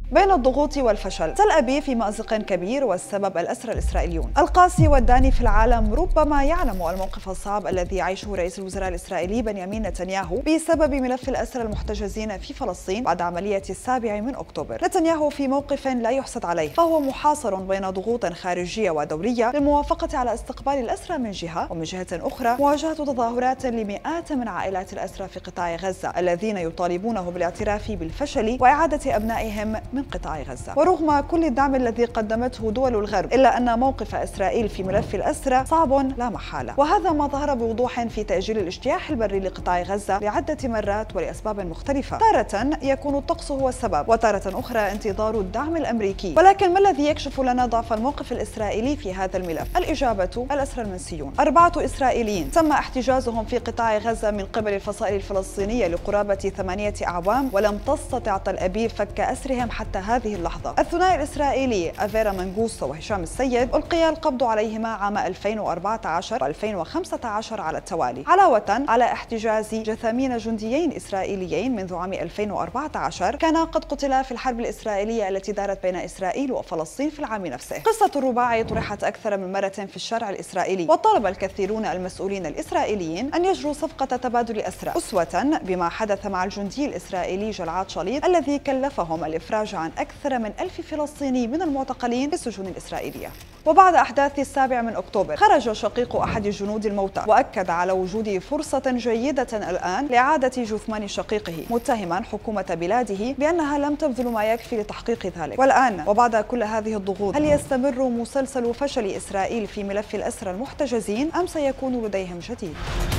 بين الضغوط والفشل، تل أبيب في مأزق كبير والسبب الأسرى الإسرائيليون. القاسي والداني في العالم ربما يعلم الموقف الصعب الذي يعيشه رئيس الوزراء الإسرائيلي بنيامين نتنياهو بسبب ملف الأسرى المحتجزين في فلسطين بعد عملية 7 من أكتوبر. نتنياهو في موقف لا يحسد عليه، فهو محاصر بين ضغوط خارجية ودولية للموافقة على استقبال الأسرى من جهة، ومن جهة أخرى مواجهة تظاهرات لمئات من عائلات الأسرى في قطاع غزة الذين يطالبونه بالاعتراف بالفشل وإعادة أبنائهم من قطاع غزة. ورغم كل الدعم الذي قدمته دول الغرب، إلا أن موقف إسرائيل في ملف الأسرى صعب لا محالة، وهذا ما ظهر بوضوح في تأجيل الاجتياح البري لقطاع غزة لعدة مرات ولأسباب مختلفة. تارة يكون الطقس هو السبب، وتارة أخرى انتظار الدعم الأمريكي. ولكن ما الذي يكشف لنا ضعف الموقف الإسرائيلي في هذا الملف؟ الإجابة: الأسرى المنسيون. 4 إسرائيليين تم احتجازهم في قطاع غزة من قبل الفصائل الفلسطينية لقرابة 8 أعوام، ولم تستطع تل أبيب فك أسرهم حتى هذه اللحظة. الثنائي الإسرائيلي أفيرا منغوستو وهشام السيد ألقي القبض عليهما عام 2014 و2015 على التوالي، علاوة على احتجاز جثامين جنديين إسرائيليين منذ عام 2014 كانا قد قتلا في الحرب الإسرائيلية التي دارت بين إسرائيل وفلسطين في العام نفسه. قصة الرباعي طرحت أكثر من مرة في الشارع الإسرائيلي، وطلب الكثيرون المسؤولين الإسرائيليين أن يجروا صفقة تبادل أسرى أسوة بما حدث مع الجندي الإسرائيلي جلعاد شاليط الذي كلفهم الإفراج عن أكثر من 1000 فلسطيني من المعتقلين في السجون الإسرائيلية. وبعد أحداث 7 من أكتوبر خرج شقيق أحد الجنود الموتى وأكد على وجود فرصة جيدة الآن لإعادة جثمان شقيقه، متهما حكومة بلاده بأنها لم تبذل ما يكفي لتحقيق ذلك. والآن وبعد كل هذه الضغوط، هل يستمر مسلسل فشل إسرائيل في ملف الأسرى المحتجزين أم سيكون لديهم جديد؟